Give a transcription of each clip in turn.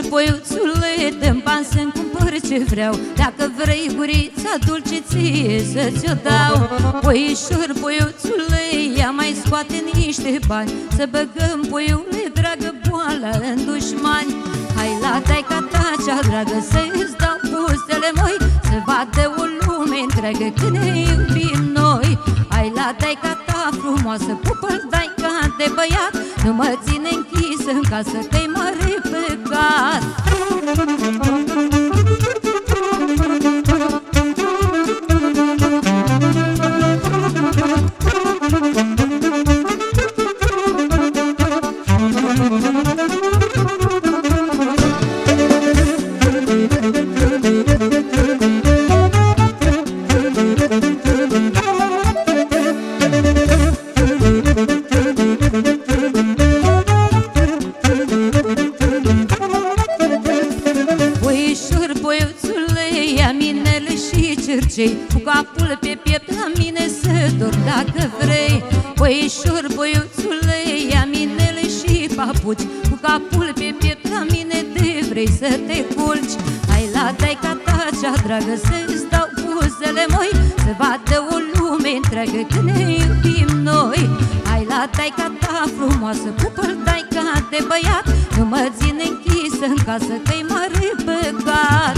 boiuțule, dă-mi bani să-mi cumpăr ce vreau. Dacă vrei gurița dulce ție să ți-o dau. Puișor, boiuțule, ia mai scoate niște bani, să băgăm, boiule, dragă, boala în dușmani. Hai la taica ta cea dragă să-ți dau buzele moi, să vadă o lume întreagă când ne iubim noi. Hai la taica ta frumoasă, pupă-l taica de băiat, nu mă ține închis în casă că-i mare păcat. Cu capul pe piept la mine să dor dacă vrei. Puișor, boiuțule, ia minele și papuci, cu capul pe piept la mine de vrei să te culci. Hai la taica ta cea dragă să-ți dau buzele moi, să vadă o lume întreagă când ne iubim noi. Hai la taica ta frumoasă, pupă-l taica de băiat, nu mă ține închis în casă că-i mare păcat.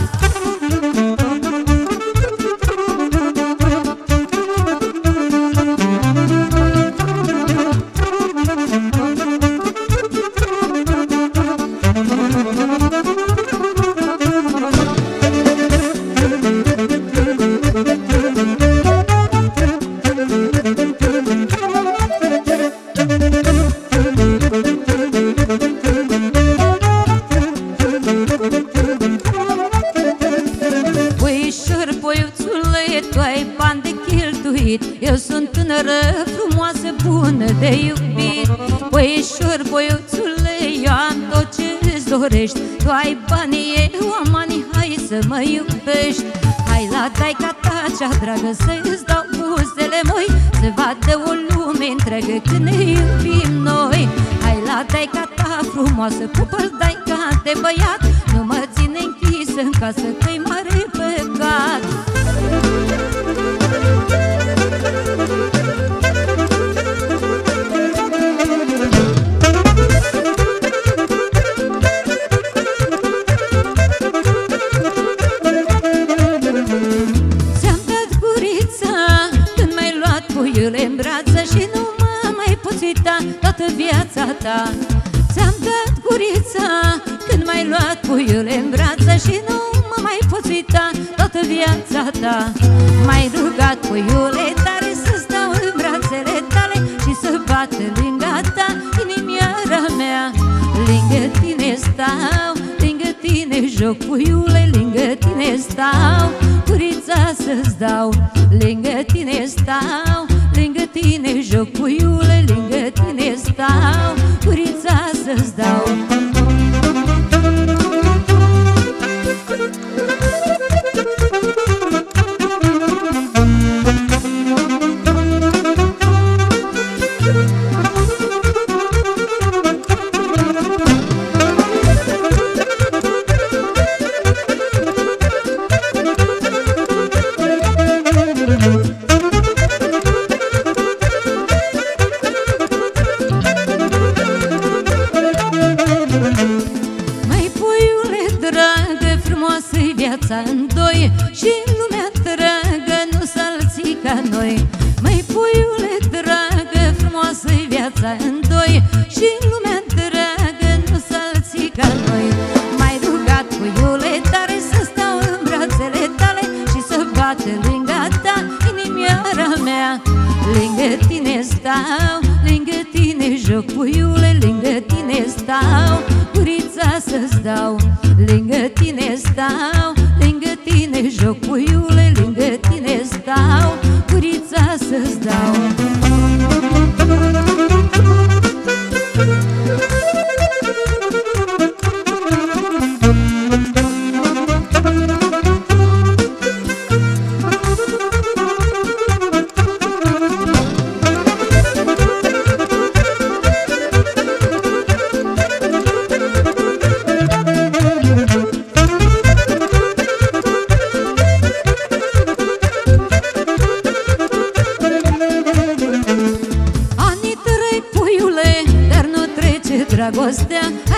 Eu sunt tânără, frumoasă, bună de iubit. Puișor, boiuțule, eu am tot ce-ți dorești. Tu ai banii, eu am ani, hai să mă iubești. Hai la taica ta cea dragă să-ți dau buzele moi, să vadă o lume întreagă când ne iubim noi. Hai la taica ta frumoasă, pupă-l taica de băiat, nu mă ține închis în casă că-i mare păcat. În brață și nu mă mai poți uita toată viața ta. Ți-am dat gurița când m-ai luat puiule în brață și nu mă mai poți uita toată viața ta. M-ai rugat puiule tare să stau în brațele tale și să bată lângă ta inimioara mea. Lângă tine stau, lângă tine joc puiule, lângă tine stau, gurița să-ți dau. Lângă tine stau, lângă tine joc puiule, lângă tine stau, gurița să-ți dau. În doi și în lumea dragă nu s-alții ca noi. Măi puiule dragă, frumoasă-i viața în doi și în lumea dragă nu s-alții ca noi. M-ai rugat puiule tare să stau în brațele tale și să bată lângă ta inimioara mea. Lângă tine stau, lângă tine joc puiule, lângă tine stau, gurița să-ți dau. Lângă tine stau, lângă tine joc puiule, lângă tine stau, gurița să-ți dau.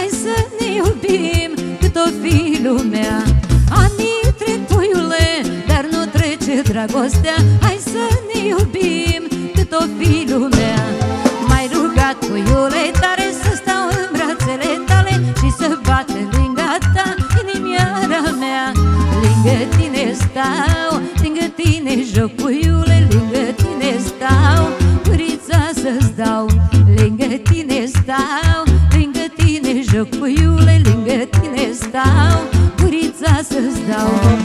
hai să ne iubim cât o fi lumea. Anii trec, puiule, dar nu trece dragostea. Hai să ne iubim cât o fi lumea. M-ai rugat, puiule, tare să stau în brațele tale și să bate lângă ta inimioara mea. Lângă tine stau, lângă tine joc, puiule, lângă tine stau, gurița să-ți dau. Lângă tine stau, lângă tine joc, puiule, lângă tine stau, gurița să-ți dau.